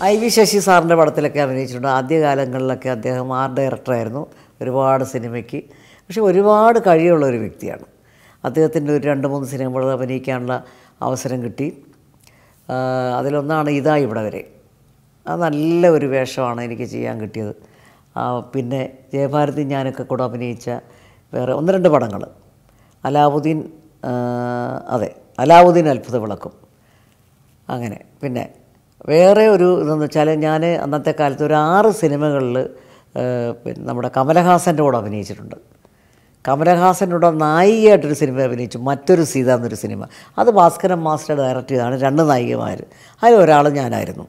IV Sasi സാറിൻ്റെ പടത്തിലൊക്കെ അഭിനയിച്ചിട്ടുണ്ട്. ആദ്യകാലങ്ങളിലൊക്കെ അദ്ദേഹം ആർട്ട് ഡയറക്ടറായിരുന്നു ഒരുപാട് സിനിമയ്ക്ക്. പക്ഷേ ഒരുപാട് കഴിവുള്ള ഒരു വ്യക്തിയാണ്. അദ്ദേഹത്തിൻ്റെ ഒരു 2-3 സിനിമകൾ അഭിനയിക്കാനുള്ള അവസരം കിട്ടി. അതിലൊന്നാണ് ഇതാ ഇവിടെ വരെ. അത് നല്ല ഒരു വേഷമാണ് എനിക്ക് ചെയ്യാൻ കിട്ടിയത്. പിന്നെ ജയഭാരതി ഞാനൊക്കെ കൂടെ അഭിനയിച്ച വേറെ 1-2 പടങ്ങൾ, അലാവുദ്ദീൻ, അലാവുദ്ദീൻ അത്ഭുത വിളക്കും, അങ്ങനെ. പിന്നെ വേറെ ഒരു ഇതെന്ന് വെച്ചാൽ ഞാൻ അന്നത്തെ കാലത്ത് ഒരു 6 സിനിമകളിൽ പിന്നെ നമ്മുടെ കമലഹാസൻ്റെ കൂടെ അഭിനയിച്ചിട്ടുണ്ട്. കമലഹാസൻ്റെ കൂടെ നായികയായിട്ടൊരു സിനിമ അഭിനയിച്ചു, മറ്റൊരു സീത എന്നൊരു സിനിമ. അത് ഭാസ്കരൻ മാസ്റ്റർ ഡയറക്റ്റ് ചെയ്തതാണ്. 2 നായികമാർ, അതിലൊരാൾ ഞാനായിരുന്നു.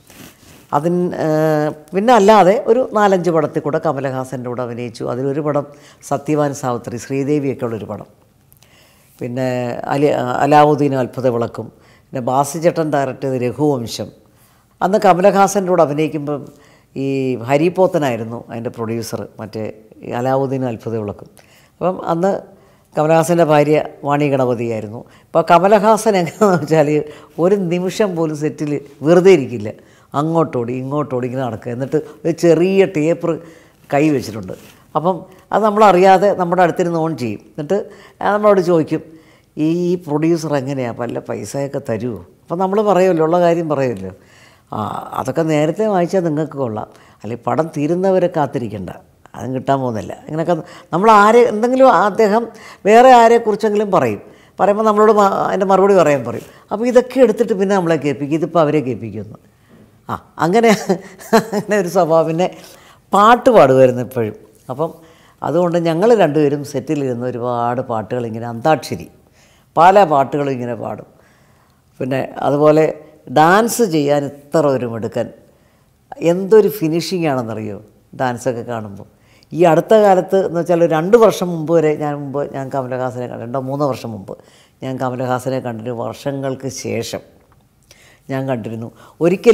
പിന്നെ അല്ലാതെ ഒരു 4-5 പടത്തിൽ കൂടെ കമലഹാസൻ്റെ കൂടെ അഭിനയിച്ചു. അതിലൊരു പടം സത്യവാൻ സാവിത്രി, ശ്രീദേവിയൊക്കെ ഉള്ളൊരു പടം. പിന്നെ അലാവുദ്ദീൻ അത്ഭുത വിളക്കും. പിന്നെ ബാസിച്ചേട്ടൻ ഡയറക്റ്റ് ചെയ്ത രഘുവംശം. അന്ന് കമലഹാസൻ്റെ കൂടെ അഭിനയിക്കുമ്പം ഈ ഹരിപോത്തനായിരുന്നു അതിൻ്റെ പ്രൊഡ്യൂസർ, മറ്റേ അലാവുദ്ദീൻ അത്ഭുത വിളക്കും. അപ്പം അന്ന് കമലഹാസൻ്റെ ഭാര്യ വാണി ഗണപതിയായിരുന്നു. ഇപ്പോൾ കമലഹാസൻ എങ്ങനെയാണെന്ന് വെച്ചാൽ ഒരു നിമിഷം പോലും സെറ്റിൽ വെറുതെ ഇരിക്കില്ല. അങ്ങോട്ടോടി ഇങ്ങോട്ടോടി ഇങ്ങനെ നടക്കുക. എന്നിട്ട് ഒരു ചെറിയ ടേപ്പ് കൈ വെച്ചിട്ടുണ്ട്. അപ്പം അത് നമ്മളറിയാതെ നമ്മുടെ അടുത്തിരുന്ന് ഓൺ ചെയ്യും. എന്നിട്ട് നമ്മളോട് ചോദിക്കും, ഈ പ്രൊഡ്യൂസർ എങ്ങനെയാണ്, വല്ല പൈസയൊക്കെ തരുമോ? അപ്പം നമ്മൾ പറയുമല്ലോ, ഉള്ള കാര്യം പറയുമല്ലോ, അതൊക്കെ നേരത്തെ വായിച്ചാൽ നിങ്ങൾക്ക് കൊള്ളാം, അല്ലെങ്കിൽ പടം തീരുന്നവരെ കാത്തിരിക്കണ്ട, അതും കിട്ടാൻ പോകുന്നില്ല. ഇങ്ങനെയൊക്കെ നമ്മൾ എന്തെങ്കിലും അദ്ദേഹം വേറെ ആരെക്കുറിച്ചെങ്കിലും പറയുമ്പോൾ നമ്മളോട് അതിൻ്റെ മറുപടി പറയാൻ പറയും. അപ്പോൾ ഇതൊക്കെ എടുത്തിട്ട് പിന്നെ നമ്മളെ കേൾപ്പിക്കും, ഇതിപ്പോൾ അവരെ കേൾപ്പിക്കുമെന്ന്. അങ്ങനെ ഒരു സ്വഭാവം. പിന്നെ പാട്ട് പാടുമായിരുന്നു എപ്പോഴും. അപ്പം അതുകൊണ്ട് ഞങ്ങൾ 2 പേരും സെറ്റിലിരുന്ന് ഒരുപാട് പാട്ടുകൾ ഇങ്ങനെ അന്താക്ഷരി പല പാട്ടുകളും ഇങ്ങനെ പാടും. പിന്നെ അതുപോലെ ഡാൻസ് ചെയ്യാൻ ഇത്ര ഒരു മിടുക്കൻ, എന്തൊരു ഫിനിഷിംഗ് ആണെന്നറിയോ ഡാൻസൊക്കെ കാണുമ്പോൾ. ഈ അടുത്ത കാലത്ത് എന്ന് വെച്ചാൽ 2 വർഷം മുമ്പ് വരെ ഞാൻ കമലഹാസനെ 2-3 വർഷം മുമ്പ് ഞാൻ കമലഹാസനെ കണ്ടിട്ട്, വർഷങ്ങൾക്ക് ശേഷം ഞാൻ കണ്ടിരുന്നു. ഒരിക്കൽ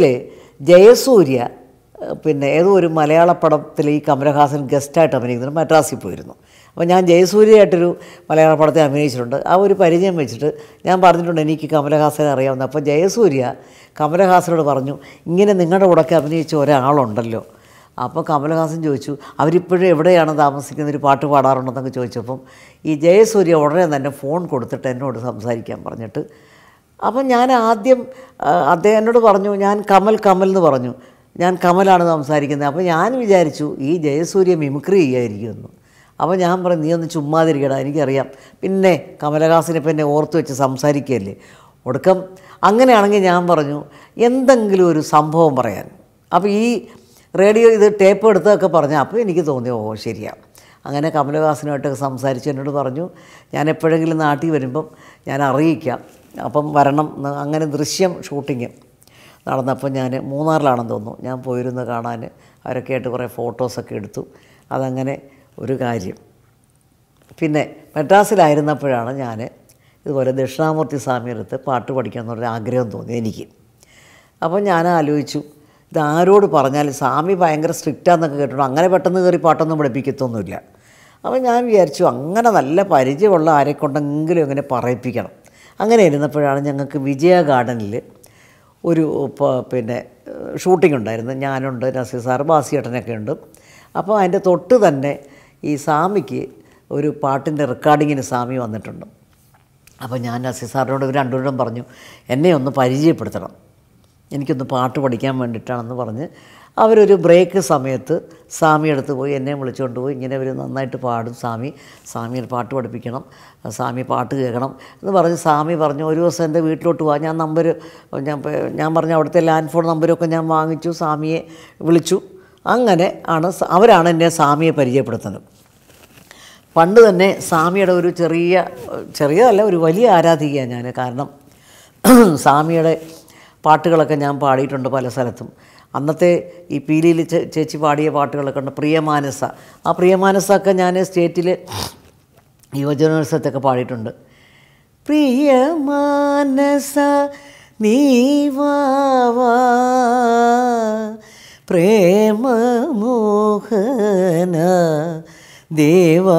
ജയസൂര്യ പിന്നെ ഏതോ ഒരു മലയാള പടത്തിൽ ഈ കമലഹാസൻ ഗസ്റ്റായിട്ട് അഭിനയിക്കുന്നുണ്ട്, മദ്രാസിൽ പോയിരുന്നു. അപ്പോൾ ഞാൻ ജയസൂര്യയായിട്ടൊരു മലയാള പടത്തിൽ അഭിനയിച്ചിട്ടുണ്ട്. ആ ഒരു പരിചയം വെച്ചിട്ട് ഞാൻ പറഞ്ഞിട്ടുണ്ട് എനിക്ക് കമലഹാസനെ അറിയാവുന്ന. അപ്പോൾ ജയസൂര്യ കമലഹാസനോട് പറഞ്ഞു, ഇങ്ങനെ നിങ്ങളുടെ കൂടെയൊക്കെ അഭിനയിച്ച ഒരാളുണ്ടല്ലോ. അപ്പോൾ കമലഹാസൻ ചോദിച്ചു, അവരിപ്പോഴും എവിടെയാണ് താമസിക്കുന്നത്, ഒരു പാട്ട് പാടാറുണ്ടെന്നൊക്കെ ചോദിച്ചപ്പം ഈ ജയസൂര്യ ഉടനെ തന്നെ ഫോൺ കൊടുത്തിട്ട് എന്നോട് സംസാരിക്കാൻ പറഞ്ഞിട്ട്, അപ്പം ഞാൻ ആദ്യം അദ്ദേഹം എന്നോട് പറഞ്ഞു, ഞാൻ കമൽ എന്ന് പറഞ്ഞു, ഞാൻ കമലാണ് സംസാരിക്കുന്നത്. അപ്പോൾ ഞാൻ വിചാരിച്ചു ഈ ജയസൂര്യ മിമിക്രി ചെയ്യായിരിക്കുമെന്ന്. അപ്പോൾ ഞാൻ പറഞ്ഞു, നീ ഒന്ന് ചുമ്മാതിരിക്കടാ, എനിക്കറിയാം, പിന്നെ കമലഹാസനെ ഇപ്പം എന്നെ ഓർത്ത് വെച്ച് സംസാരിക്കുകയല്ലേ. ഒടുക്കം അങ്ങനെയാണെങ്കിൽ ഞാൻ പറഞ്ഞു, എന്തെങ്കിലും ഒരു സംഭവം പറയാൻ. അപ്പോൾ ഈ റേഡിയോ ഇത് ടേപ്പ് എടുത്തതൊക്കെ പറഞ്ഞു. അപ്പോൾ എനിക്ക് തോന്നി, ഓ ശരിയാണ്. അങ്ങനെ കമലഹാസനുമായിട്ടൊക്കെ സംസാരിച്ച് എന്നോട് പറഞ്ഞു, ഞാൻ എപ്പോഴെങ്കിലും നാട്ടിൽ വരുമ്പം ഞാൻ അറിയിക്കാം, അപ്പം വരണം. അങ്ങനെ ദൃശ്യം ഷൂട്ടിങ് നടന്നപ്പോൾ ഞാൻ മൂന്നാറിലാണെന്ന് തോന്നുന്നു, ഞാൻ പോയിരുന്നു കാണാൻ. അവരൊക്കെ ആയിട്ട് കുറേ ഫോട്ടോസൊക്കെ എടുത്തു. അതങ്ങനെ ഒരു കാര്യം. പിന്നെ മദ്രാസിലായിരുന്നപ്പോഴാണ് ഞാൻ ഇതുപോലെ ദക്ഷിണാമൂർത്തി സ്വാമിയുടെ പാട്ട് പഠിക്കണം എന്നൊരു ആഗ്രഹം തോന്നി എനിക്ക്. അപ്പോൾ ഞാൻ ആലോചിച്ചു, ഇതാരോട് പറഞ്ഞാൽ സ്വാമി ഭയങ്കര സ്ട്രിക്റ്റാന്നൊക്കെ കേട്ടിട്ടുണ്ട്, അങ്ങനെ പെട്ടെന്ന് കയറി പാട്ടൊന്നും പഠിപ്പിക്കത്തൊന്നുമില്ല. അപ്പോൾ ഞാൻ വിചാരിച്ചു, അങ്ങനെ നല്ല പരിചയമുള്ള ആരെക്കൊണ്ടെങ്കിലും അങ്ങനെ പറയിപ്പിക്കണം. അങ്ങനെ ഇരുന്നപ്പോഴാണ് ഞങ്ങൾക്ക് വിജയ ഗാർഡനിൽ ഒരു പിന്നെ ഷൂട്ടിംഗ് ഉണ്ടായിരുന്നു. ഞാനുണ്ട്, നസീർ സാറ്, ബാസിയേട്ടനൊക്കെ ഉണ്ട്. അപ്പോൾ അതിൻ്റെ തൊട്ട് തന്നെ ഈ സ്വാമിക്ക് ഒരു പാട്ടിൻ്റെ റെക്കോർഡിങ്ങിന് സ്വാമി വന്നിട്ടുണ്ട്. അപ്പോൾ ഞാൻ നസീർ സാറിനോട് ഇവർ 2 പേരും പറഞ്ഞു, എന്നെ ഒന്ന് പരിചയപ്പെടുത്തണം, എനിക്കൊന്ന് പാട്ട് പഠിക്കാൻ വേണ്ടിയിട്ടാണെന്ന് പറഞ്ഞ് അവരൊരു ബ്രേക്ക് സമയത്ത് സ്വാമി അടുത്ത് പോയി എന്നെ വിളിച്ചുകൊണ്ട് പോയി, ഇങ്ങനെ ഇവർ നന്നായിട്ട് പാടും, സ്വാമിയെ പാട്ട് പഠിപ്പിക്കണം, സ്വാമി പാട്ട് കേൾക്കണം എന്ന് പറഞ്ഞ് സ്വാമി പറഞ്ഞു, ഒരു ദിവസം എൻ്റെ വീട്ടിലോട്ട് പോവാം. ഞാൻ പറഞ്ഞു അവിടുത്തെ ലാൻഡ് ഫോൺ നമ്പരൊക്കെ ഞാൻ വാങ്ങിച്ചു, സ്വാമിയെ വിളിച്ചു. അങ്ങനെ അവരാണ് എന്നെ സ്വാമിയെ പരിചയപ്പെടുത്തുന്നത്. പണ്ട് തന്നെ സ്വാമിയുടെ ഒരു ചെറിയതല്ല, ഒരു വലിയ ആരാധികയാണ് ഞാൻ. കാരണം സ്വാമിയുടെ പാട്ടുകളൊക്കെ ഞാൻ പാടിയിട്ടുണ്ട് പല സ്ഥലത്തും. അന്നത്തെ ഈ പീലിയിൽ ചേച്ചി പാടിയ പാട്ടുകളൊക്കെ ഉണ്ട്, പ്രിയമാനസ. ആ പ്രിയമാനസൊക്കെ ഞാൻ സ്റ്റേറ്റിൽ യുവജനോത്സവത്തൊക്കെ പാടിയിട്ടുണ്ട്. പ്രിയമാനസ നീവാവാ പ്രേമമോഹന ദേവാ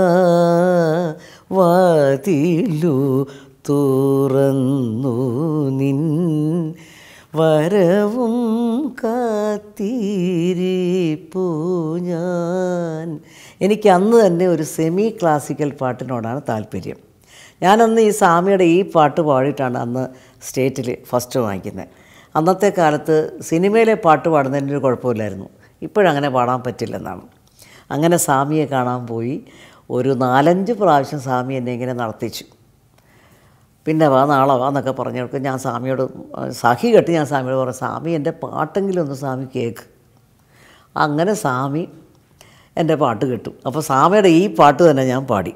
വാതിലു തുറന്നു നിൻ വരവും കാത്തിരിപ്പൂ ഞാൻ. എനിക്ക് അന്ന് തന്നെ ഒരു സെമി ക്ലാസിക്കൽ പാട്ടിനോടാണ് താല്പര്യം. ഞാനന്ന് ഈ സ്വാമിയുടെ ഈ പാട്ട് പാടിയിട്ടാണ് അന്ന് സ്റ്റേറ്റിൽ ഫസ്റ്റ് വാങ്ങിക്കുന്നത്. അന്നത്തെ കാലത്ത് സിനിമയിലെ പാട്ട് പാടുന്നതിന് ഒരു കുഴപ്പമില്ലായിരുന്നു. ഇപ്പോഴങ്ങനെ പാടാൻ പറ്റില്ലെന്നാണ്. അങ്ങനെ സ്വാമിയെ കാണാൻ പോയി. ഒരു 4-5 പ്രാവശ്യം സ്വാമി എന്നെ ഇങ്ങനെ നടത്തിച്ചു. പിന്നെ വാ നാളെ വാ എന്നൊക്കെ പറഞ്ഞവർക്ക് ഞാൻ സ്വാമിയോട് സഹി കെട്ടി ഞാൻ സ്വാമിയോട് പറഞ്ഞു, സ്വാമി എൻ്റെ പാട്ടെങ്കിലും ഒന്ന് സ്വാമി കേൾക്ക്. അങ്ങനെ സ്വാമി എൻ്റെ പാട്ട് കേട്ടു. അപ്പോൾ സ്വാമിയുടെ ഈ പാട്ട് തന്നെ ഞാൻ പാടി.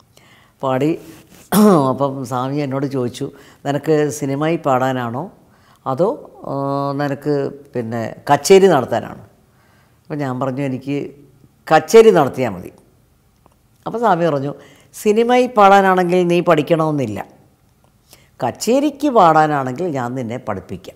അപ്പം സ്വാമി എന്നോട് ചോദിച്ചു, നിനക്ക് സിനിമയിൽ പാടാനാണോ അതോ നിനക്ക് പിന്നെ കച്ചേരി നടത്താനാണോ? അപ്പോൾ ഞാൻ പറഞ്ഞു, എനിക്ക് കച്ചേരി നടത്തിയാൽ മതി. അപ്പോൾ സ്വാമി പറഞ്ഞു, സിനിമയിൽ പാടാനാണെങ്കിൽ നീ പഠിക്കണമെന്നില്ല, കച്ചേരിക്ക് പാടാനാണെങ്കിൽ ഞാൻ നിന്നെ പഠിപ്പിക്കാം.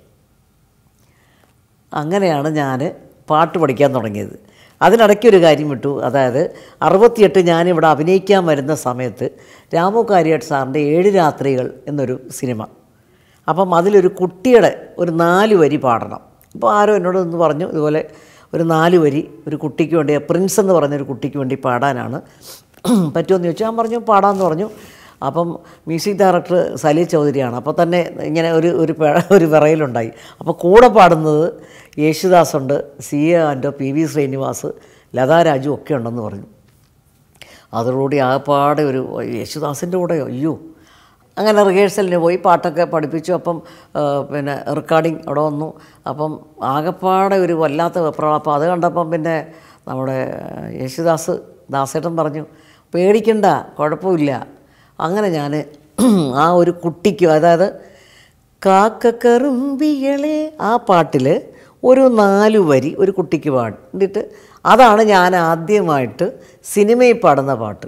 അങ്ങനെയാണ് ഞാൻ പാട്ട് പഠിക്കാൻ തുടങ്ങിയത്. അതിനിടയ്ക്കൊരു കാര്യം വിട്ടു. അതായത് 68 ഞാനിവിടെ അഭിനയിക്കാൻ വരുന്ന സമയത്ത് രാമു കാര്യാട്ട് സാറിൻ്റെ 7 രാത്രികൾ എന്നൊരു സിനിമ. അപ്പം അതിലൊരു കുട്ടിയുടെ ഒരു 4 വരി പാടണം. അപ്പോൾ ആരോ എന്നോട് ഒന്ന് പറഞ്ഞു, ഇതുപോലെ ഒരു 4 വരി ഒരു കുട്ടിക്ക് വേണ്ടി, പ്രിൻസ് എന്ന് പറഞ്ഞൊരു കുട്ടിക്ക് വേണ്ടി പാടാനാണ്, പറ്റുമെന്ന് ചോദിച്ചു. ഞാൻ പറഞ്ഞു പാടാമെന്ന് പറഞ്ഞു. അപ്പം മ്യൂസിക് ഡയറക്ടർ സലീൽ ചൗധരിയാണ്. അപ്പോൾ തന്നെ ഇങ്ങനെ ഒരു വിറയലുണ്ടായി. അപ്പോൾ കൂടെ പാടുന്നത് യേശുദാസുണ്ട്, CA ആൻഡോ, PV ശ്രീനിവാസ്, ലതാ രാജു ഒക്കെ ഉണ്ടെന്ന് പറഞ്ഞു. അതോടുകൂടി ആകപ്പാടെ ഒരു യേശുദാസിൻ്റെ കൂടെ അയ്യോ. അങ്ങനെ റിഹേഴ്സലിന് പോയി പാട്ടൊക്കെ പഠിപ്പിച്ചു. അപ്പം പിന്നെ റെക്കോർഡിങ് അവിടെ വന്നു. അപ്പം ആകപ്പാടെ ഒരു വല്ലാത്ത വെപ്രാളം. അപ്പോൾ അത് കണ്ടപ്പം പിന്നെ നമ്മുടെ ദാസേട്ടൻ പറഞ്ഞു, പേടിക്കണ്ട, കുഴപ്പമില്ല. അങ്ങനെ ഞാൻ ആ ഒരു കുട്ടിക്ക്, അതായത് കാക്കക്കറുമ്പികളെ ആ പാട്ടിൽ ഒരു 4 വരി ഒരു കുട്ടിക്ക് പാടിയിട്ട്, അതാണ് ഞാൻ ആദ്യമായിട്ട് സിനിമയിൽ പാടുന്ന പാട്ട്.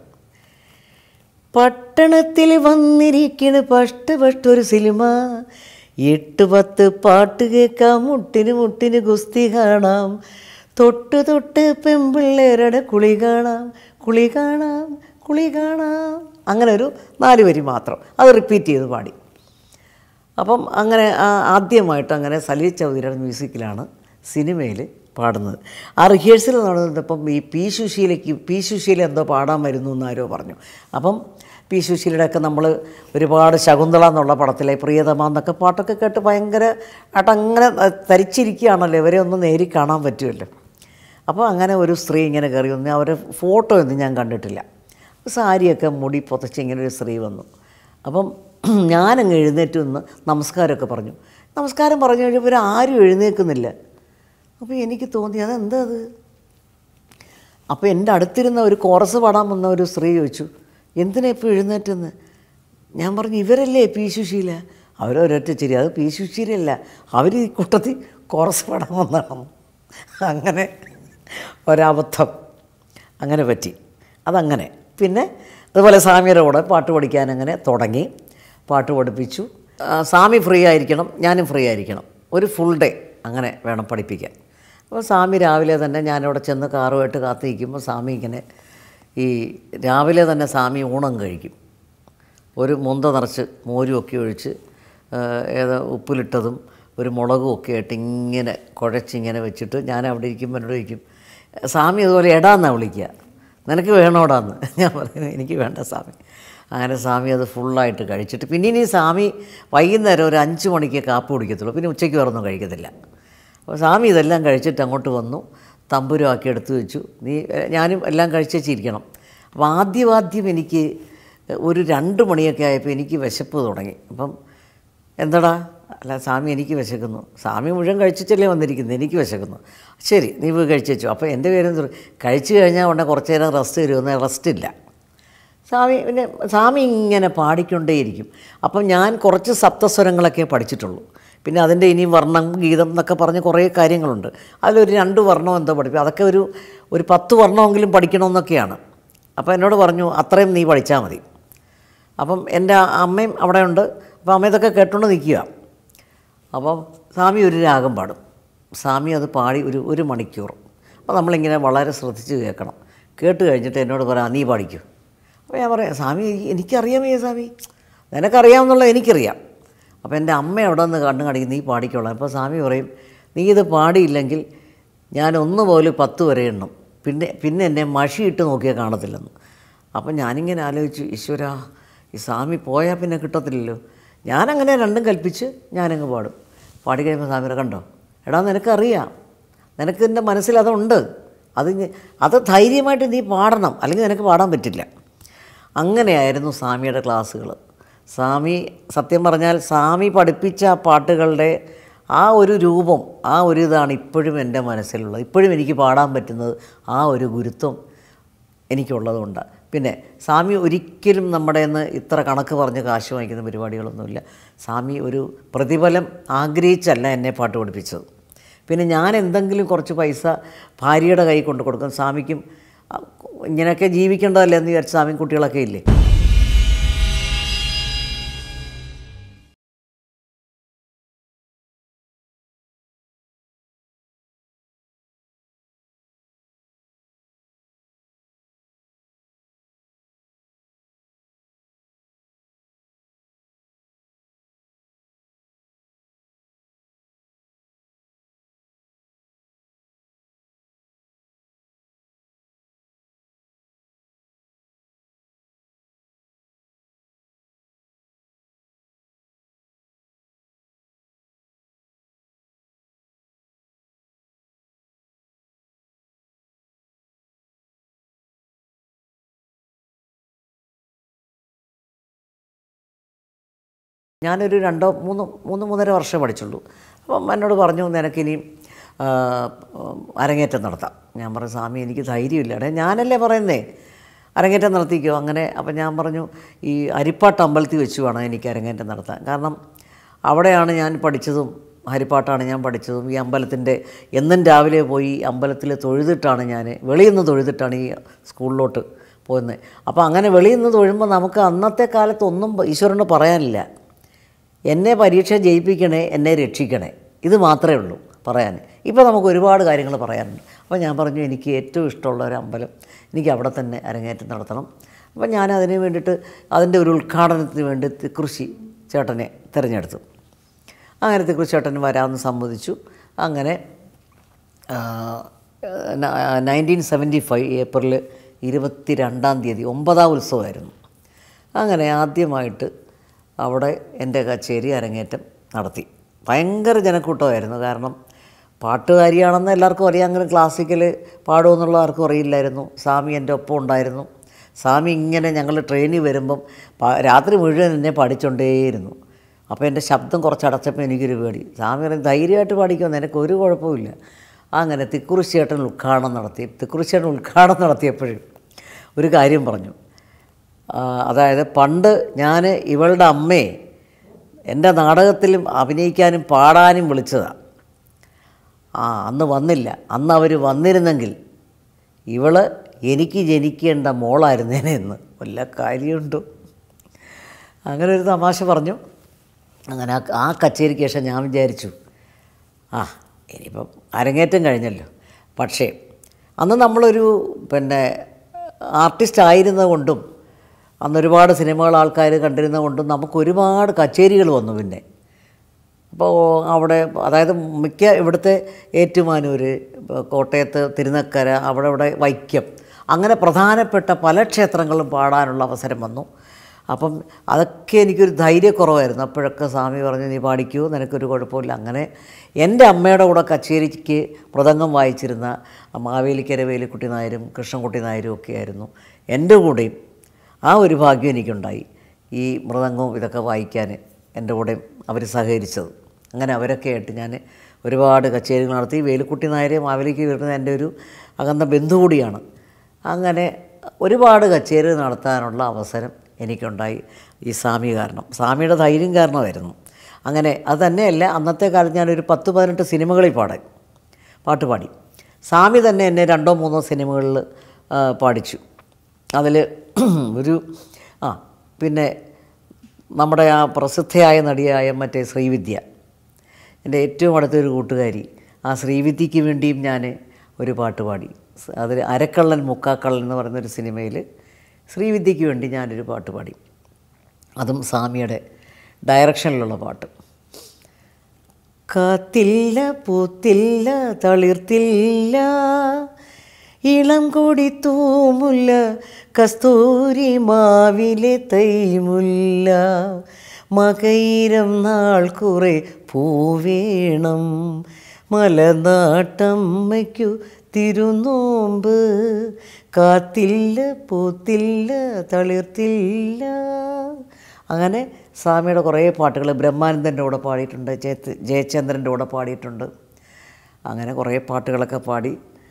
പട്ടണത്തിൽ വന്നിരിക്കണ് പഷ്ടൊരു സിനിമ, 8-10 പാട്ട് കേൾക്കാം, മുട്ടിന് ഗുസ്തി കാണാം, തൊട്ട് പെമ്പിള്ളേരുടെ കുളി കാണാം. അങ്ങനെ ഒരു 4 വരി മാത്രം അത് റിപ്പീറ്റ് ചെയ്ത് പാടി. അപ്പം അങ്ങനെ ആദ്യമായിട്ട് അങ്ങനെ സലീൽ ചൗധരിയുടെ മ്യൂസിക്കിലാണ് സിനിമയിൽ പാടുന്നത്. ആ റിഹേഴ്സൽ നടന്നപ്പം ഈ പി സുശീല എന്തോ പാടാൻ വരുന്നു എന്നാരോ പറഞ്ഞു. അപ്പം പി സുശീലയുടെയൊക്കെ നമ്മൾ ഒരുപാട് ശകുന്തള എന്നുള്ള പടത്തിലെ പ്രിയതമ എന്നൊക്കെ പാട്ടൊക്കെ കേട്ട് ഭയങ്കര ആയിട്ടങ്ങനെ തരിച്ചിരിക്കുകയാണല്ലോ, ഇവരെ ഒന്ന് നേരി കാണാൻ പറ്റുമല്ലോ. അപ്പോൾ അങ്ങനെ ഒരു സ്ത്രീ ഇങ്ങനെ കയറി വന്നു. അവരെ ഫോട്ടോ ഒന്നും ഞാൻ കണ്ടിട്ടില്ല. സാരിയൊക്കെ മുടി പൊതച്ച് ഇങ്ങനെ ഒരു സ്ത്രീ വന്നു. അപ്പം ഞാനങ്ങ് എഴുന്നേറ്റ് നിന്ന് നമസ്കാരമൊക്കെ പറഞ്ഞു. നമസ്കാരം പറഞ്ഞു കഴിഞ്ഞപ്പോൾ ആരും എഴുന്നേൽക്കുന്നില്ല. അപ്പോൾ എനിക്ക് തോന്നി അതെന്താ അത്. അപ്പോൾ എൻ്റെ അടുത്തിരുന്ന ഒരു കോറസ് പാടാൻ വന്ന ഒരു സ്ത്രീ ചോദിച്ചു, എന്തിനാ ഇപ്പോൾ എഴുന്നേറ്റെന്ന്. ഞാൻ പറഞ്ഞു, ഇവരല്ലേ പി സുശീല. അവരൊരൊറ്റ ചിരി, അത് പി സുശീലയല്ല, അവർ ഈ കൂട്ടത്തിൽ കോറസ് പാടാൻ വന്നതാണ്. അങ്ങനെ ഒരബദ്ധം അങ്ങനെ പറ്റി. അതങ്ങനെ പിന്നെ അതുപോലെ സ്വാമിയുടെ കൂടെ പാട്ട് പഠിക്കാൻ അങ്ങനെ തുടങ്ങി. പാട്ട് പഠിപ്പിച്ചു. സ്വാമി ഫ്രീ ആയിരിക്കണം, ഞാനും ഫ്രീ ആയിരിക്കണം. ഒരു ഫുൾ ഡേ അങ്ങനെ വേണം പഠിപ്പിക്കാൻ. അപ്പോൾ സ്വാമി രാവിലെ തന്നെ ഞാനിവിടെ ചെന്ന് കാറുമായിട്ട് കാത്തിരിക്കുമ്പോൾ സ്വാമി ഇങ്ങനെ ഈ രാവിലെ തന്നെ സ്വാമി ഊണം കഴിക്കും. ഒരു മുന്ത നിറച്ച് മോരുമൊക്കെ ഒഴിച്ച് ഉപ്പിലിട്ടതും ഒരു മുളകും ഒക്കെ ആയിട്ട് ഇങ്ങനെ കുഴച്ചിങ്ങനെ വെച്ചിട്ട് ഞാൻ അവിടെ ഇരിക്കുമ്പോൾ എന്നോട് ചോദിക്കും, സ്വാമി അതുപോലെ എടാന്നാണ് വിളിക്കുക, നിനക്ക് വേണോടാന്ന്. ഞാൻ പറയുന്നത് എനിക്ക് വേണ്ട സ്വാമി. അങ്ങനെ സ്വാമി അത് ഫുള്ളായിട്ട് കഴിച്ചിട്ട് പിന്നെ ഇനി സ്വാമി വൈകുന്നേരം ഒരു 5 മണിക്ക് കാപ്പി കുടിക്കത്തുള്ളൂ, പിന്നെ ഉച്ചയ്ക്ക് വേറൊന്നും കഴിക്കത്തില്ല. അപ്പോൾ സ്വാമി ഇതെല്ലാം കഴിച്ചിട്ട് അങ്ങോട്ട് വന്നു, തമ്പുരുമാക്കി എടുത്തു വെച്ചു. ഞാനും എല്ലാം കഴിച്ച് വെച്ചിരിക്കണം. അപ്പോൾ ആദ്യം എനിക്ക് ഒരു 2 മണിയൊക്കെ ആയപ്പോൾ എനിക്ക് വിശപ്പ് തുടങ്ങി. അപ്പം എന്താടാ, അല്ല സ്വാമി എനിക്ക് വിശക്കുന്നു. സ്വാമി മുഴുവൻ കഴിച്ചിട്ടല്ലേ വന്നിരിക്കുന്നത്, എനിക്ക് വിശക്കുന്നു. ശരി നീ പോയി കഴിച്ചു വെച്ചു. അപ്പോൾ എൻ്റെ പേരും കഴിച്ചു കഴിഞ്ഞാൽ ഉടനെ കുറച്ച് നേരം റെസ്റ്റ് തരുമെന്ന്, റെസ്റ്റില്ല. സ്വാമി ഇങ്ങനെ പാടിക്കൊണ്ടേയിരിക്കും. അപ്പം ഞാൻ കുറച്ച് സപ്തസ്വരങ്ങളൊക്കെ പഠിച്ചിട്ടുള്ളൂ. പിന്നെ അതിൻ്റെ ഇനി വർണ്ണം ഗീതം എന്നൊക്കെ പറഞ്ഞ് കുറേ കാര്യങ്ങളുണ്ട്. അതിലൊരു 2 വർണ്ണം എന്തോ പഠിക്കും. അതൊക്കെ ഒരു 10 വർണ്ണമെങ്കിലും പഠിക്കണമെന്നൊക്കെയാണ്. അപ്പോൾ എന്നോട് പറഞ്ഞു അത്രയും നീ പഠിച്ചാൽ മതി. അപ്പം എൻ്റെ അമ്മയും അവിടെ ഉണ്ട്. അപ്പോൾ അമ്മ ഇതൊക്കെ കേട്ടുകൊണ്ട് നിൽക്കുക. അപ്പം സ്വാമി ഒരു രാഗം പാടും. സ്വാമി അത് പാടി ഒരു മണിക്കൂർ. അപ്പോൾ നമ്മളിങ്ങനെ വളരെ ശ്രദ്ധിച്ച് കേൾക്കണം. കേട്ട് കഴിഞ്ഞിട്ട് എന്നോട് പറയാം നീ പാടിക്കൂ. അപ്പോൾ ഞാൻ പറയാം സ്വാമി എനിക്കറിയാമേ സ്വാമി, നിനക്കറിയാമെന്നുള്ള എനിക്കറിയാം. അപ്പോൾ എൻ്റെ അമ്മ അവിടെ നിന്ന് കണ്ണു കാണിക്കും നീ പാടിക്കോളാം. അപ്പോൾ സ്വാമി പറയും നീ ഇത് പാടിയില്ലെങ്കിൽ ഞാൻ 1 മുതൽ 10 വരെ എണ്ണും, പിന്നെ എന്നെ മഷിയിട്ട് നോക്കിയാൽ കാണത്തില്ലെന്ന്. അപ്പം ഞാനിങ്ങനെ ആലോചിച്ചു, ഈശ്വരാ, ഈ സ്വാമി പോയാൽ പിന്നെ കിട്ടത്തില്ലല്ലോ. ഞാനങ്ങനെ രണ്ടും കൽപ്പിച്ച് ഞാനങ്ങ് പാടും. പാടി കഴിയുമ്പോൾ സ്വാമിയുടെ കണ്ടോ, എടാ നിനക്കറിയാം, നിനക്ക് എൻ്റെ മനസ്സിലതുണ്ട്, അത് ധൈര്യമായിട്ട് നീ പാടണം, അല്ലെങ്കിൽ നിനക്ക് പാടാൻ പറ്റില്ല. അങ്ങനെയായിരുന്നു സ്വാമിയുടെ ക്ലാസ്സുകൾ. സ്വാമി സത്യം പറഞ്ഞാൽ സ്വാമി പഠിപ്പിച്ച ആ പാട്ടുകളുടെ ആ ഒരു രൂപം, ആ ഒരു ഇതാണ് ഇപ്പോഴും എൻ്റെ മനസ്സിലുള്ളത്. ഇപ്പോഴും എനിക്ക് പാടാൻ പറ്റുന്നത് ആ ഒരു ഗുരുത്വം എനിക്കുള്ളതുകൊണ്ട്. പിന്നെ സ്വാമി ഒരിക്കലും നമ്മുടെ നിന്ന് ഇത്ര കണക്ക് പറഞ്ഞ് കാശ് വാങ്ങിക്കുന്ന പരിപാടികളൊന്നുമില്ല. സ്വാമി ഒരു പ്രതിഫലം ആഗ്രഹിച്ചല്ല എന്നെ പാട്ട് പഠിപ്പിച്ചത്. പിന്നെ ഞാൻ എന്തെങ്കിലും കുറച്ച് പൈസ ഭാര്യയുടെ കൈ കൊണ്ട് കൊടുക്കും. സ്വാമിക്കും ഇങ്ങനെയൊക്കെ ജീവിക്കേണ്ടതല്ലേ എന്ന് വിചാരിച്ച് സ്വാമി കുട്ടികളൊക്കെ ഇല്ലേ. ഞാനൊരു 3-3.5 വർഷം പഠിച്ചുള്ളൂ. അപ്പം എന്നോട് പറഞ്ഞു, നിനക്കിനിയും അരങ്ങേറ്റം നടത്താം. ഞാൻ പറഞ്ഞു, സ്വാമി എനിക്ക് ധൈര്യമില്ല. ഞാനല്ലേ പറയുന്നേ, അരങ്ങേറ്റം നടത്തിക്കോ. അങ്ങനെ അപ്പം ഞാൻ പറഞ്ഞു, ഈ ഹരിപ്പാട്ട് അമ്പലത്തിൽ വെച്ച് വേണം എനിക്ക് അരങ്ങേറ്റം നടത്താൻ. കാരണം അവിടെയാണ് ഞാൻ പഠിച്ചതും, ഹരിപ്പാട്ടാണ് ഞാൻ പഠിച്ചതും. ഈ അമ്പലത്തിൻ്റെ എന്നും രാവിലെ പോയി അമ്പലത്തിൽ തൊഴുതിട്ടാണ് ഞാൻ, വെളിയിൽ നിന്ന് തൊഴുതിട്ടാണ് ഈ സ്കൂളിലോട്ട് പോകുന്നത്. അപ്പോൾ അങ്ങനെ വെളിയിൽ നിന്ന് തൊഴുമ്പോൾ നമുക്ക് അന്നത്തെ കാലത്തൊന്നും ഈശ്വരനോട് പറയാനില്ല. എന്നെ പരീക്ഷ ജയിപ്പിക്കണേ, എന്നെ രക്ഷിക്കണേ, ഇത് മാത്രമേ ഉള്ളൂ പറയാൻ. ഇപ്പോൾ നമുക്ക് ഒരുപാട് കാര്യങ്ങൾ പറയാനുണ്ട്. അപ്പോൾ ഞാൻ പറഞ്ഞു, എനിക്ക് ഏറ്റവും ഇഷ്ടമുള്ള ഒരു അമ്പലം, എനിക്ക് അവിടെ തന്നെ അരങ്ങേറ്റം നടത്തണം. അപ്പോൾ ഞാൻ അതിന് വേണ്ടിയിട്ട് അതിൻ്റെ ഒരു ഉദ്ഘാടനത്തിന് വേണ്ടി തിക്കുറിശ്ശി ചേട്ടനെ തിരഞ്ഞെടുത്തു. അങ്ങനെ തിക്കുറിശ്ശി ചേട്ടൻ വരാമെന്ന് സമ്മതിച്ചു. അങ്ങനെ 1975 ഏപ്രിൽ 22-ാം തീയതി 9ാം ഉത്സവമായിരുന്നു. അങ്ങനെ ആദ്യമായിട്ട് അവിടെ എൻ്റെ കച്ചേരി അരങ്ങേറ്റം നടത്തി. ഭയങ്കര ജനക്കൂട്ടമായിരുന്നു. കാരണം പാട്ടുകാരിയാണെന്ന് എല്ലാവർക്കും അറിയാം, അങ്ങനെ ക്ലാസിക്കൽ പാടുമെന്നുള്ള ആർക്കും അറിയില്ലായിരുന്നു. സ്വാമി എൻ്റെ ഒപ്പം ഉണ്ടായിരുന്നു. സ്വാമി ഇങ്ങനെ ഞങ്ങൾ ട്രെയിനിൽ വരുമ്പം രാത്രി മുഴുവൻ എന്നെ പാടിച്ചുകൊണ്ടേയിരുന്നു. അപ്പോൾ എൻ്റെ ശബ്ദം കുറച്ച് അടച്ചപ്പോൾ എനിക്കൊരു പേടി. സ്വാമി പറയും, ധൈര്യമായിട്ട് പാടിക്കുമെന്ന്, എനിക്കൊരു കുഴപ്പമില്ല. അങ്ങനെ തിക്കുറിശ്ശിയേട്ടൻ ഉദ്ഘാടനം നടത്തി. തിക്കുറിശ്ശിയേട്ടൻ ഉദ്ഘാടനം നടത്തിയപ്പോഴും ഒരു കാര്യം പറഞ്ഞു. അതായത് പണ്ട് ഞാൻ ഇവളുടെ അമ്മയെ എൻ്റെ നാടകത്തിലും അഭിനയിക്കാനും പാടാനും വിളിച്ചതാണ്. അന്ന് വന്നില്ല. അന്ന് അവർ വന്നിരുന്നെങ്കിൽ ഇവൾ എനിക്ക് ജനിക്കേണ്ട മോളായിരുന്നേനെ എന്ന്. വല്ല കാര്യമുണ്ടോ? അങ്ങനെ ഒരു തമാശ പറഞ്ഞു. അങ്ങനെ ആ കച്ചേരിക്ക് ശേഷം ഞാൻ വിചാരിച്ചു, ഇനിയിപ്പം അരങ്ങേറ്റം കഴിഞ്ഞല്ലോ. പക്ഷേ അന്ന് നമ്മളൊരു ആർട്ടിസ്റ്റ് ആയിരുന്നത് കൊണ്ടും അന്നൊരുപാട് സിനിമകൾ ആൾക്കാർ കണ്ടിരുന്നത് കൊണ്ടും നമുക്ക് ഒരുപാട് കച്ചേരികൾ വന്നു. പിന്നെ അപ്പോൾ അവിടെ, അതായത് മിക്ക ഇവിടുത്തെ ഏറ്റുമാനൂർ, കോട്ടയത്ത് തിരുനക്കര, അവിടെ വൈക്കം, അങ്ങനെ പ്രധാനപ്പെട്ട പല ക്ഷേത്രങ്ങളും പാടാനുള്ള അവസരം വന്നു. അപ്പം അതൊക്കെ എനിക്കൊരു ധൈര്യക്കുറവായിരുന്നു. അപ്പോഴൊക്കെ സ്വാമി പറഞ്ഞു, നീ പാടിക്കൂ, നിനക്കൊരു കുഴപ്പമില്ല. അങ്ങനെ എൻ്റെ അമ്മയുടെ കൂടെ കച്ചേരിക്ക് മൃദംഗം വായിച്ചിരുന്ന മാവേലിക്കര വേലിക്കുട്ടി നായരും കൃഷ്ണൻകുട്ടി നായരും ഒക്കെ ആയിരുന്നു എൻ്റെ കൂടെയും. ആ ഒരു ഭാഗ്യം എനിക്കുണ്ടായി, ഈ മൃദംഗവും ഇതൊക്കെ വായിക്കാൻ എൻ്റെ കൂടെ അവർ സഹകരിച്ചത്. അങ്ങനെ അവരൊക്കെ ആയിട്ട് ഞാൻ ഒരുപാട് കച്ചേരികൾ നടത്തി. വേലിക്കുട്ടി നായരെ മാവേലിക്ക് വരുന്നത് എൻ്റെ ഒരു അകന്ന ബന്ധു കൂടിയാണ്. അങ്ങനെ ഒരുപാട് കച്ചേരി നടത്താനുള്ള അവസരം എനിക്കുണ്ടായി ഈ സ്വാമി കാരണം, സ്വാമിയുടെ ധൈര്യം കാരണമായിരുന്നു. അങ്ങനെ അത് തന്നെയല്ല, അന്നത്തെ കാലത്ത് ഞാനൊരു 10-18 സിനിമകളിൽ പാട്ട് പാടി. സ്വാമി തന്നെ എന്നെ 2-3 സിനിമകളിൽ പാടിച്ചു. അതിൽ പിന്നെ നമ്മുടെ ആ പ്രസിദ്ധയായ നടിയായ മറ്റേ ശ്രീവിദ്യ, എൻ്റെ ഏറ്റവും അടുത്തൊരു കൂട്ടുകാരി, ആ ശ്രീവിദ്യയ്ക്ക് വേണ്ടിയും ഞാൻ ഒരു പാട്ട് പാടി. അതിൽ അരക്കള്ളൻ മുക്കാക്കള്ളൻ എന്ന് പറയുന്നൊരു സിനിമയിൽ ശ്രീവിദ്യയ്ക്ക് വേണ്ടി ഞാനൊരു പാട്ട് പാടി. അതും സ്വാമിയുടെ ഡയറക്ഷനിലുള്ള പാട്ട്. കാത്തില്ല പൂത്തില്ല തളിർത്തില്ല ഇളം കൊടി തൂമുല്ല കസ്തൂരി മാവിലെ തൈമുല്ല മകയിരം നാൾ കുറെ പൂവേണം മലനാട്ടമ്മയ്ക്കു തിരുനോമ്പ് കാത്തില്ല പൂത്തില്ല തളിർത്തില്ല. അങ്ങനെ സ്വാമിയുടെ കുറേ പാട്ടുകൾ ബ്രഹ്മാനന്ദൻ്റെ കൂടെ പാടിയിട്ടുണ്ട്, ജയചന്ദ്രൻ്റെ കൂടെ പാടിയിട്ടുണ്ട്. അങ്ങനെ കുറേ പാട്ടുകളൊക്കെ പാടി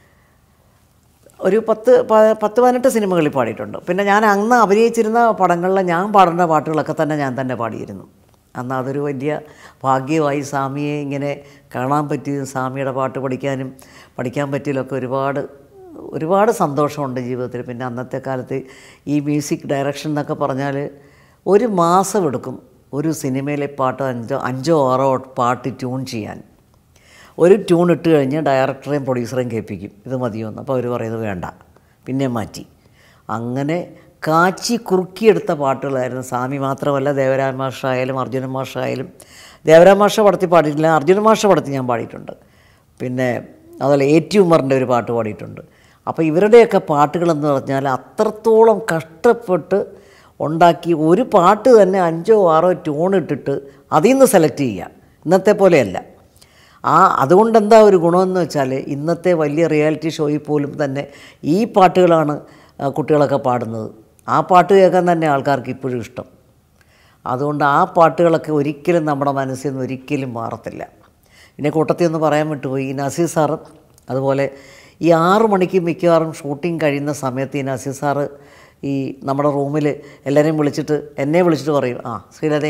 ഒരു 10-18 സിനിമകളിൽ പാടിയിട്ടുണ്ട്. പിന്നെ ഞാൻ അന്ന് അഭിനയിച്ചിരുന്ന പടങ്ങളിൽ ഞാൻ പാടേണ്ട പാട്ടുകളൊക്കെ തന്നെ ഞാൻ തന്നെ പാടിയിരുന്നു. അന്ന് അതൊരു വലിയ ഭാഗ്യമായി. സ്വാമിയെ ഇങ്ങനെ കാണാൻ പറ്റിയതും സ്വാമിയുടെ പാട്ട് പഠിക്കാൻ പറ്റിയതിലൊക്കെ ഒരുപാട് സന്തോഷമുണ്ട് ജീവിതത്തിൽ. പിന്നെ അന്നത്തെ കാലത്ത് ഈ മ്യൂസിക് ഡയറക്ഷൻ എന്നൊക്കെ പറഞ്ഞാൽ ഒരു മാസം എടുക്കും ഒരു സിനിമയിലെ പാട്ട് 5-6 പാട്ട് ട്യൂൺ ചെയ്യാൻ. ഒരു ട്യൂൺ ഇട്ട് കഴിഞ്ഞ് ഡയറക്ടറെയും പ്രൊഡ്യൂസറെയും കേൾപ്പിക്കും, ഇത് മതിയോന്ന്. അപ്പോൾ അവർ പറയുന്നത് വേണ്ട, പിന്നെ മാറ്റി. അങ്ങനെ കാച്ചി കുറുക്കിയെടുത്ത പാട്ടുകളായിരുന്നു. സ്വാമി മാത്രമല്ല, ദേവരാജ മാഷായാലും അർജുനൻ മാഷായാലും. ദേവരാജ മാഷ പടത്തിൽ പാടിയിട്ടില്ല, അർജുനൻ മാഷ പടത്തിൽ ഞാൻ പാടിയിട്ടുണ്ട്. പിന്നെ അതുപോലെ A.T. ഉമ്മറിൻ്റെ ഒരു പാട്ട് പാടിയിട്ടുണ്ട്. അപ്പോൾ ഇവരുടെയൊക്കെ പാട്ടുകളെന്ന് പറഞ്ഞാൽ അത്രത്തോളം കഷ്ടപ്പെട്ട് ഉണ്ടാക്കി ഒരു പാട്ട് തന്നെ 5-6 ട്യൂൺ ഇട്ടിട്ട് അതിൽ നിന്ന് സെലക്ട് ചെയ്യുക. ഇന്നത്തെ പോലെയല്ല. അതുകൊണ്ട് എന്താ ഒരു ഗുണമെന്ന് വെച്ചാൽ ഇന്നത്തെ വലിയ റിയാലിറ്റി ഷോയിൽ പോലും തന്നെ ഈ പാട്ടുകളാണ് കുട്ടികളൊക്കെ പാടുന്നത്. ആ പാട്ട് കേൾക്കാൻ തന്നെ ആൾക്കാർക്ക് ഇപ്പോഴും ഇഷ്ടം. അതുകൊണ്ട് ആ പാട്ടുകളൊക്കെ ഒരിക്കലും നമ്മുടെ മനസ്സിൽ നിന്ന് ഒരിക്കലും മാറത്തില്ല. പിന്നെ കൂട്ടത്തിൽ ഒന്ന് പറയാൻ വിട്ടുപോയി, ഈ നസീർ സാറ് അതുപോലെ ഈ 6 മണിക്ക് മിക്കവാറും ഷൂട്ടിംഗ് കഴിയുന്ന സമയത്ത് ഈ നസീർ സാറ് ഈ നമ്മുടെ റൂമിൽ എല്ലാവരെയും എന്നെ വിളിച്ചിട്ട് പറയും, ശ്രീലത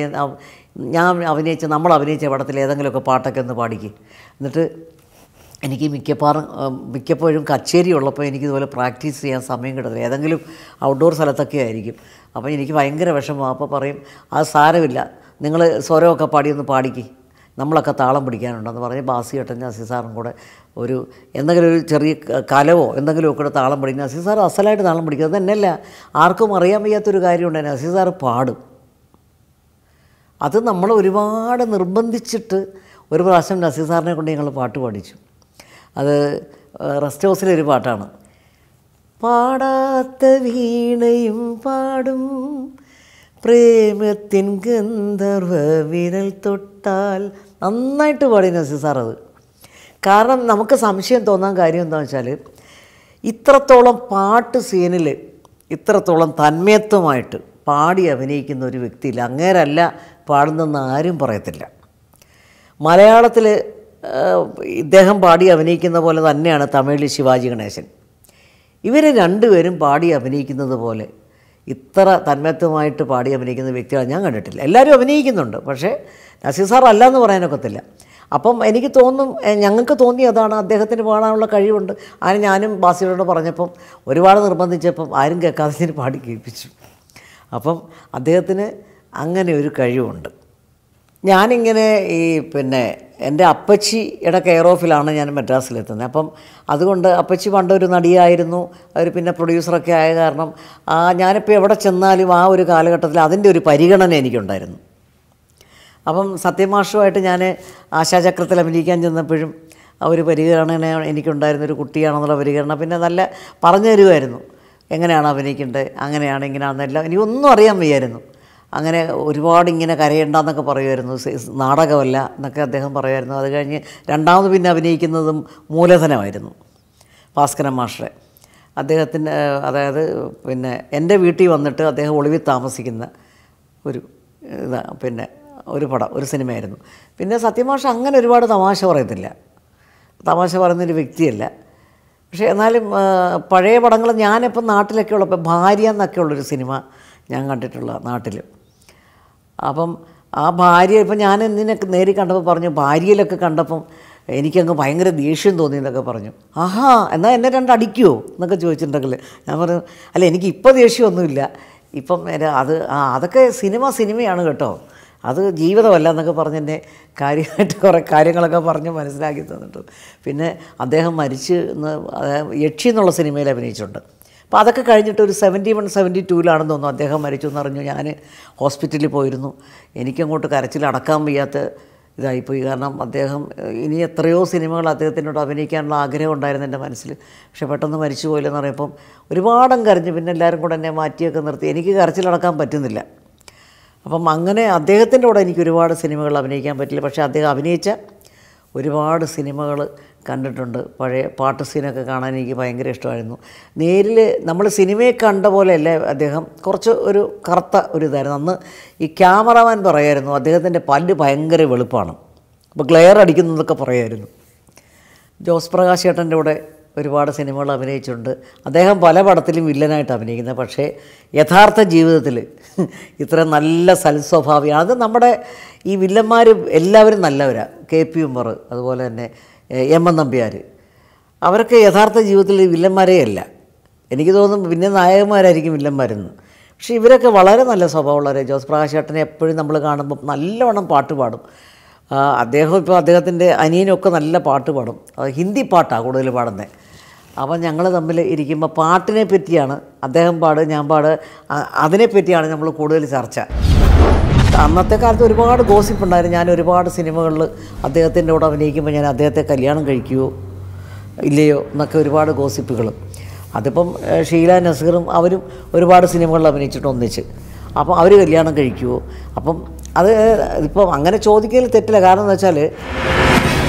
നമ്മൾ അഭിനയിച്ച പടത്തിൽ ഏതെങ്കിലുമൊക്കെ പാട്ടൊക്കെ ഒന്ന് പാടിക്ക്. എന്നിട്ട് എനിക്ക് മിക്കപ്പോഴും കച്ചേരി ഉള്ളപ്പോൾ എനിക്കിതുപോലെ പ്രാക്ടീസ് ചെയ്യാൻ സമയം കിട്ടത്തില്ല. ഏതെങ്കിലും ഔട്ട്ഡോർ സ്ഥലത്തൊക്കെ ആയിരിക്കും. അപ്പോൾ എനിക്ക് ഭയങ്കര വിഷമം. അപ്പോൾ പറയും, അത് സാരമില്ല, നിങ്ങൾ സ്വരമൊക്കെ പാടിയൊന്ന് പാടിക്ക്, നമ്മളൊക്കെ താളം പിടിക്കാനുണ്ടെന്ന് പറഞ്ഞ് ബാസി ഏട്ടൻ നസീർ സാറും കൂടെ എന്തെങ്കിലും ഒരു ചെറിയ കലവോ എന്തെങ്കിലുമൊക്കെ കൂടെ താളം പിടിക്കും. നസീർ സാർ അസലായിട്ട് താളം പിടിക്കും. അത് തന്നെയല്ല, ആർക്കും അറിയാൻ വയ്യാത്തൊരു കാര്യമുണ്ട്, നസീർ സാറ് പാടും. അത് നമ്മൾ ഒരുപാട് നിർബന്ധിച്ചിട്ട് ഒരു പ്രാവശ്യം നസീർ സാറിനെ കൊണ്ട് ഞങ്ങൾ പാട്ട് പാടിച്ചു. അത് റെസ്റ്റ് ഹൗസിലൊരു പാട്ടാണ്. പാടാത്ത വീണയും പാടും പ്രേമത്തിൻ ഗന്ധർവ വിരൽ തൊട്ടാൽ. നന്നായിട്ട് പാടി നസീർ സാർ അത്. കാരണം നമുക്ക് സംശയം തോന്നാൻ കാര്യം എന്താണെന്ന് വെച്ചാൽ ഇത്രത്തോളം പാട്ട് സീനിൽ ഇത്രത്തോളം തന്മയത്വമായിട്ട് പാടി അഭിനയിക്കുന്ന ഒരു വ്യക്തിയില്ല. അങ്ങേരല്ല പാടുന്നെന്ന് ആരും പറയത്തില്ല. മലയാളത്തിൽ ഇദ്ദേഹം പാടി അഭിനയിക്കുന്ന പോലെ തന്നെയാണ് തമിഴിൽ ശിവാജി ഗണേശൻ. ഇവർ രണ്ടുപേരും പാടി അഭിനയിക്കുന്നത് പോലെ ഇത്ര തന്മയത്വമായിട്ട് പാടി അഭിനയിക്കുന്ന വ്യക്തികളെ ഞാൻ കണ്ടിട്ടില്ല. എല്ലാവരും അഭിനയിക്കുന്നുണ്ട്, പക്ഷേ നസീർ സാർ അല്ല എന്ന് പറയാനൊക്കത്തില്ല. അപ്പം എനിക്ക് ഞങ്ങൾക്ക് തോന്നി അതാണ്, അദ്ദേഹത്തിന് പാടാനുള്ള കഴിവുണ്ട്. അതിന് ഞാനും ബാസിയോട് പറഞ്ഞപ്പം ഒരുപാട് നിർബന്ധിച്ചപ്പം ആരും കേൾക്കാതെ പാടി കേൾപ്പിച്ചു. അപ്പം അദ്ദേഹത്തിന് അങ്ങനെ ഒരു കഴിവുണ്ട്. ഞാനിങ്ങനെ എൻ്റെ അപ്പച്ചിയുടെ കെയർ ഓഫിലാണ് ഞാൻ മദ്രാസിലെത്തുന്നത്. അപ്പം അതുകൊണ്ട് അപ്പച്ചി പണ്ടൊരു നടിയായിരുന്നു, അവർ പിന്നെ പ്രൊഡ്യൂസറൊക്കെ ആയ കാരണം ഞാനിപ്പോൾ എവിടെ ചെന്നാലും ആ ഒരു കാലഘട്ടത്തിൽ അതിൻ്റെ ഒരു പരിഗണന എനിക്കുണ്ടായിരുന്നു. അപ്പം സത്യമാഷുമായിട്ട് ഞാൻ ആശാചക്രത്തിൽ അഭിനയിക്കാൻ ചെന്നപ്പോഴും ആ ഒരു പരിഗണന എനിക്കുണ്ടായിരുന്നു, ഒരു കുട്ടിയാണെന്നുള്ള പരിഗണന. പിന്നെ നല്ല പറഞ്ഞു തരുമായിരുന്നു, എങ്ങനെയാണ് അഭിനയിക്കേണ്ടത്, അങ്ങനെയാണ് ഇങ്ങനെയാണെന്നെല്ലാം എനിക്കൊന്നും അറിയാൻ വയ്യായിരുന്നു. അങ്ങനെ ഒരുപാട് ഇങ്ങനെ കരയണ്ടെന്നൊക്കെ പറയുമായിരുന്നു, നാടകമല്ല എന്നൊക്കെ അദ്ദേഹം പറയുമായിരുന്നു. അത് കഴിഞ്ഞ് രണ്ടാമത് പിന്നെ അഭിനയിക്കുന്നതും മൂലധനമായിരുന്നു, ഭാസ്കരൻ മാഷറെ. അദ്ദേഹത്തിന് അതായത് എൻ്റെ വീട്ടിൽ വന്നിട്ട് അദ്ദേഹം ഒളിവിൽ താമസിക്കുന്ന ഒരു സിനിമയായിരുന്നു. പിന്നെ സത്യമാഷ അങ്ങനെ ഒരുപാട് തമാശ പറയത്തില്ല, തമാശ പറയുന്നൊരു വ്യക്തിയല്ല. പക്ഷേ എന്നാലും പഴയ പടങ്ങൾ ഞാനിപ്പം നാട്ടിലൊക്കെ ഉള്ളപ്പോൾ ഭാര്യ എന്നൊക്കെ ഉള്ളൊരു സിനിമ ഞാൻ കണ്ടിട്ടുള്ള നാട്ടിൽ. അപ്പം ആ ഭാര്യ ഇപ്പം ഞാൻ എന്തിനൊക്കെ നേരിൽ കണ്ടപ്പോൾ പറഞ്ഞു, ഭാര്യയിലൊക്കെ കണ്ടപ്പം എനിക്കങ്ങ് ഭയങ്കര ദേഷ്യം തോന്നി എന്നൊക്കെ പറഞ്ഞു. എന്നാൽ എന്നെ അടിക്കുമോ എന്നൊക്കെ ചോദിച്ചിട്ടുണ്ടെങ്കിൽ ഞാൻ പറഞ്ഞു, അല്ല എനിക്ക് ഇപ്പോൾ ദേഷ്യമൊന്നുമില്ല, ഇപ്പം അതൊക്കെ സിനിമയാണ് കേട്ടോ, അത് ജീവിതമല്ല എന്നൊക്കെ പറഞ്ഞ് എന്നെ കാര്യമായിട്ട് കുറേ കാര്യങ്ങളൊക്കെ പറഞ്ഞ് മനസ്സിലാക്കി തന്നിട്ട്. പിന്നെ അദ്ദേഹം മരിച്ച് യക്ഷി എന്നുള്ള സിനിമയിൽ അഭിനയിച്ചിട്ടുണ്ട്. അപ്പോൾ അതൊക്കെ കഴിഞ്ഞിട്ട് ഒരു 71-72 തോന്നുന്നു അദ്ദേഹം മരിച്ചു എന്നറിഞ്ഞു. ഞാൻ ഹോസ്പിറ്റലിൽ പോയിരുന്നു. എനിക്കങ്ങോട്ട് കരച്ചിൽ അടക്കാൻ വയ്യാത്ത ഇതായിപ്പോയി. കാരണം അദ്ദേഹം ഇനി എത്രയോ സിനിമകൾ അദ്ദേഹത്തിനോട് അഭിനയിക്കാനുള്ള ആഗ്രഹം ഉണ്ടായിരുന്നു എൻ്റെ മനസ്സിൽ. പക്ഷേ പെട്ടെന്ന് മരിച്ചു പോയില്ലെന്ന് പറയുമ്പം ഒരുപാടും കരഞ്ഞു. പിന്നെ എല്ലാവരും കൂടെ എന്നെ മാറ്റിയൊക്കെ നിർത്തി. എനിക്ക് കരച്ചിലടക്കാൻ പറ്റുന്നില്ല. അപ്പം അങ്ങനെ അദ്ദേഹത്തിൻ്റെ കൂടെ എനിക്ക് ഒരുപാട് സിനിമകൾ അഭിനയിക്കാൻ പറ്റില്ല. പക്ഷേ അദ്ദേഹം അഭിനയിച്ച ഒരുപാട് സിനിമകൾ കണ്ടിട്ടുണ്ട്. പഴയ പാട്ട് സീനൊക്കെ കാണാൻ എനിക്ക് ഭയങ്കര ഇഷ്ടമായിരുന്നു. നേരിൽ നമ്മൾ സിനിമയെ കണ്ട പോലെയല്ല അദ്ദേഹം. കുറച്ച് ഒരു കറുത്ത ഒരു ഇതായിരുന്നു. അന്ന് ഈ ക്യാമറമാൻ പറയായിരുന്നു അദ്ദേഹത്തിൻ്റെ പല്ല് ഭയങ്കര വെളുപ്പാണ്, അപ്പോൾ ഗ്ലെയർ അടിക്കുന്നതൊക്കെ പറയായിരുന്നു. ജോസ് പ്രകാശ് ചേട്ടൻ്റെ കൂടെ ഒരുപാട് സിനിമകൾ അഭിനയിച്ചിട്ടുണ്ട്. അദ്ദേഹം പല പടത്തിലും വില്ലനായിട്ട് അഭിനയിക്കുന്നത്. പക്ഷേ യഥാർത്ഥ ജീവിതത്തിൽ ഇത്ര നല്ല സൽസ്വഭാവിയാണ്. അത് നമ്മുടെ ഈ വില്ലന്മാർ എല്ലാവരും നല്ലവരാണ്. KP ഉമ്മർ, അതുപോലെ തന്നെ MN നമ്പ്യാർ, അവരൊക്കെ യഥാർത്ഥ ജീവിതത്തിൽ വില്ലന്മാരേ അല്ല. എനിക്ക് തോന്നുന്നു പിന്നെ നായകന്മാരായിരിക്കും വില്ലന്മാരെന്ന്. പക്ഷേ ഇവരൊക്കെ വളരെ നല്ല സ്വഭാവമുള്ളവരെ. ജോസ് പ്രകാശ് ചേട്ടനെ എപ്പോഴും നമ്മൾ കാണുമ്പോൾ നല്ലവണ്ണം പാട്ട് പാടും. അദ്ദേഹം ഇപ്പോൾ അദ്ദേഹത്തിൻ്റെ അനിയനൊക്കെ നല്ല പാട്ട് പാടും. ഹിന്ദി പാട്ടാണ് കൂടുതൽ പാടുന്നത്. അപ്പോൾ ഞങ്ങൾ തമ്മിൽ ഇരിക്കുമ്പോൾ പാട്ടിനെ പറ്റിയാണ് അദ്ദേഹം ഞാൻ അതിനെപ്പറ്റിയാണ് നമ്മൾ കൂടുതൽ ചർച്ച. അന്നത്തെ കാലത്ത് ഒരുപാട് ഗോസിപ്പുണ്ടായിരുന്നു. ഞാൻ ഒരുപാട് സിനിമകളിൽ അദ്ദേഹത്തിൻ്റെ കൂടെ അഭിനയിക്കുമ്പോൾ ഞാൻ അദ്ദേഹത്തെ കല്യാണം കഴിക്കുമോ ഇല്ലയോ എന്നൊക്കെ ഒരുപാട് ഗോസിപ്പുകൾ. അതിപ്പം ഷീല നസീറും അവരും ഒരുപാട് സിനിമകളിൽ അഭിനയിച്ചിട്ട് ഒന്നിച്ച്. അപ്പം അവർ കല്യാണം കഴിക്കുമോ? അപ്പം അത് ഇപ്പം അങ്ങനെ ചോദിക്കൽ തെറ്റില്ല. കാരണം എന്ന് വെച്ചാൽ